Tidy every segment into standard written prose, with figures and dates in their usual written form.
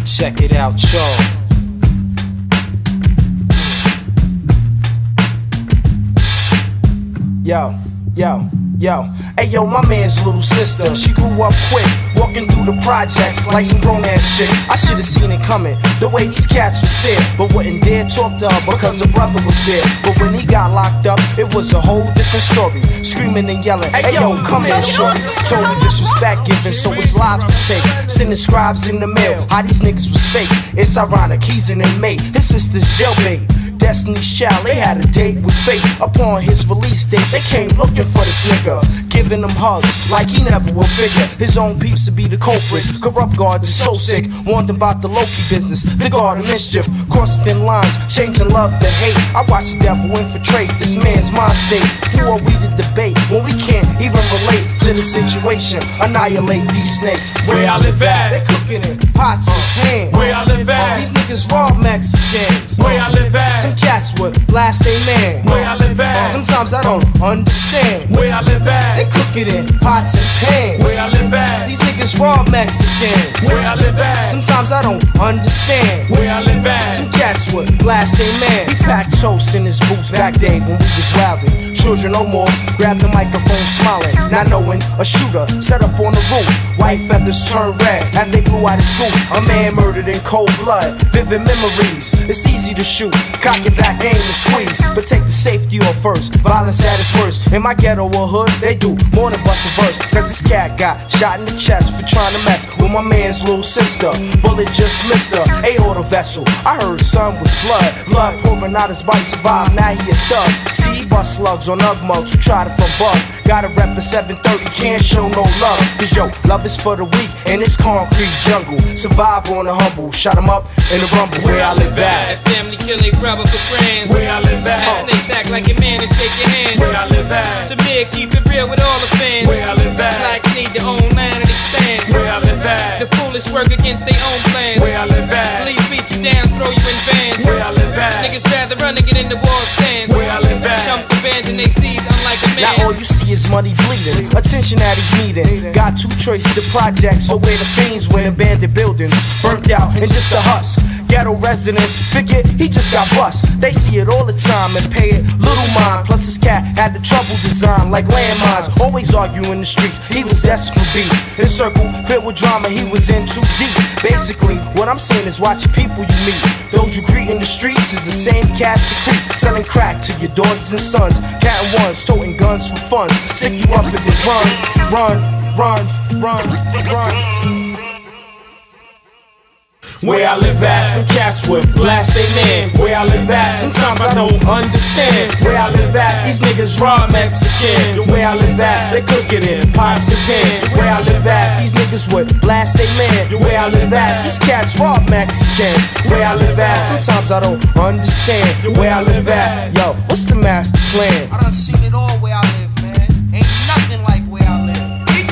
Check it out, y'all. Yo, yo, yo. Hey yo, my man's little sister, she grew up quick, walking through the projects like some grown ass chick. I should've seen it coming, the way these cats would stare, but wouldn't dare talk to her because her brother was there. But when he got locked up, it was a whole different story. Screaming and yelling, hey yo, come here, shorty. Total disrespect given, so it's lives to take. Sending scribes in the mail, how these niggas was fake. It's ironic, he's an inmate, his sister's jailbait. Destiny's Child, they had a date with fate. Upon his release date, they came looking for this nigga, giving him hugs like he never will figure. His own peeps to be the culprits. Corrupt guards is so sick, warned about the Loki business, the guard of mischief, crossing thin lines, changing love to hate. I watch the devil infiltrate this man's mind state. Who are we to debate when we can't even relate to the situation? Annihilate these snakes. Where I live at, they cooking it, pots and pans. Where I live at, these niggas raw Mexicans. Where I live at, some cats would blast they man. Where I live at, sometimes I don't understand. Where I live at, they cook it in pots and pans. Where I live at, these niggas raw Mexicans. Where I live at, sometimes I don't understand. Where I live at, some cats would blast they man. He packed toast in his boots back day when we was wildin'. Children no more, grab the microphone smiling, not knowing a shooter set up on the roof. White feathers turn red as they blew out his scoop. A man murdered in cold blood, vivid memories. It's easy to shoot, cock it back, aim and squeeze, but take the safety off first. Violence at its worst. In my ghetto or hood, they do more than bust a verse. Cause this cat got shot in the chest for trying to mess with my man's little sister. Bullet just missed her, aorta vessel. I heard son was blood pouring out his body. Survived, now he a thug. See, bust slugs on Ugg mugs who try to front bug. Gotta rep a 730, can't show no love. Cause yo, love is for the weak in this concrete jungle. Survive on the humble, shot him up in the rumble. Where I live at, family kill their brother for friends. Where I live at, snakes act like a man and shake your hands. Where I live at, Samir keep it real with all the fans. Where I live at, blacks need their own land and expand. Where I live at, the foolish work against their own plans. Where I live at, police beat you down, throw you in vans. Where I live at, niggas rather run than get in the wall stands. Where I live at, chumps abandon they seeds unlike a man. Now all you see is money bleeding, attention that he's needing. Got two choices, the projects, so where the fiends when abandoned buildings burnt out and just a husk. Ghetto residents figure he just got bust. They see it all the time and pay it little mind. Plus his cat had the trouble design like landmines. Always arguing in the streets, he was destined for beat. His circle filled with drama, he was in too deep. Basically, what I'm saying is watch the people you meet. Those you greet in the streets is the same cats you creep. Selling crack to your daughters and sons. Cat and ones, toting guns for fun. Stick you up and then run. Where I live at, some cats would blast they man. Where I live at, sometimes I don't understand. Where I live at, these niggas raw Mexicans. Where I live at, they cook it in pots and pans. Where I live at, these niggas would blast they man. Where I live at, these cats raw Mexicans. Where I live at, sometimes I don't understand. Where I live at, yo, what's the master plan? I done seen it all where I live, man. Ain't nothing like where I live.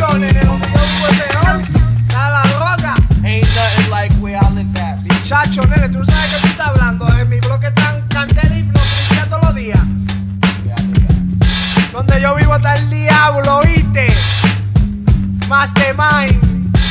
Ain't nothing like where I live at, bitch. Chacho, nene, tú sabes que tú estás hablando. En mi bloque están candela y policía todos los días. Donde yo vivo está el diablo, ¿oíste? Mastermind.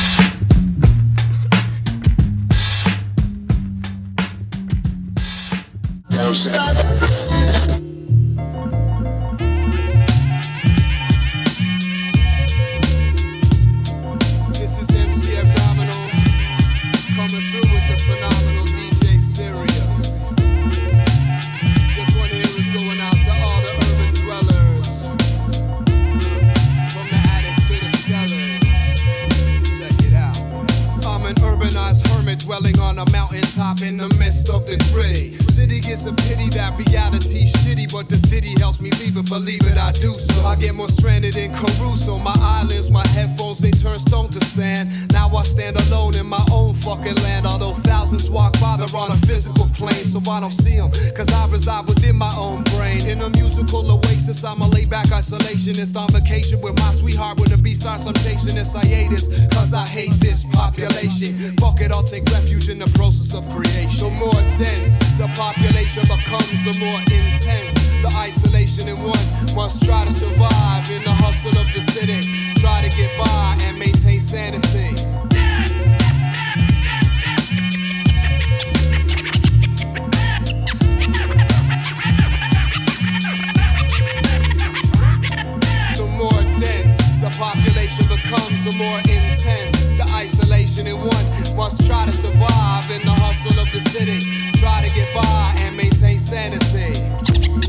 Dwelling on a mountaintop in the midst of the gritty city gets a pity that reality's shitty, but this ditty helps me leave it, believe it, I do so. I get more stranded in Caruso, my islands, my headphones, they turn stone to sand. Now I stand alone in my own fucking land, although thousands walk by, they're on a physical plane, so I don't see them, cause I reside within my own brain. In a musical oasis, I'm a laid-back isolationist on vacation with my sweetheart. When the beat starts, I'm chasing this hiatus, cause I hate this population. Fuck it, I'll take refuge in the process of creation. The more dense the population becomes, the more intense the isolation, and one must try to survive in the hustle of the city, try to get by and maintain sanity. are more intense. The isolation in one must try to survive in the hustle of the city. Try to get by and maintain sanity.